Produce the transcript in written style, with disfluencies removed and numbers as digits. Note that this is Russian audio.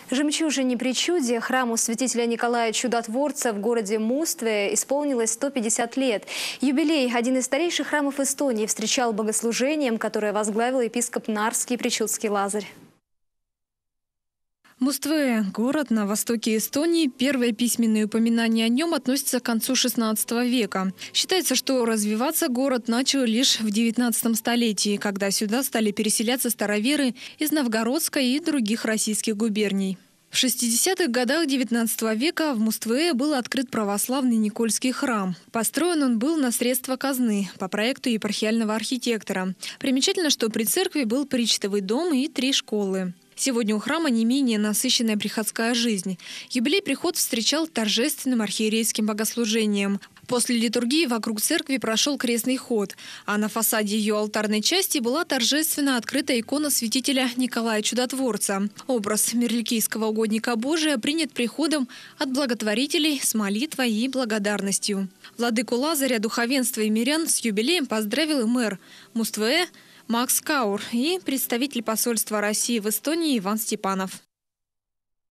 Жемчужине причуде храму святителя Николая Чудотворца в городе Мустве исполнилось 150 лет. Юбилей один из старейших храмов Эстонии встречал богослужением, которое возглавил епископ Нарский Причудский Лазарь. Мустве – город на востоке Эстонии. Первые письменные упоминания о нем относятся к концу XVI века. Считается, что развиваться город начал лишь в XIX столетии, когда сюда стали переселяться староверы из Новгородской и других российских губерний. В 60-х годах XIX века в Мустве был открыт православный Никольский храм. Построен он был на средства казны по проекту епархиального архитектора. Примечательно, что при церкви был причтовый дом и 3 школы. Сегодня у храма не менее насыщенная приходская жизнь. Юбилей приход встречал торжественным архиерейским богослужением. После литургии вокруг церкви прошел крестный ход, а на фасаде ее алтарной части была торжественно открыта икона святителя Николая Чудотворца. Образ мирликийского угодника Божия принят приходом от благотворителей с молитвой и благодарностью. Владыку Лазаря, духовенство и мирян с юбилеем поздравил и мэр Мустве Макс Каур и представитель посольства России в Эстонии Иван Степанов.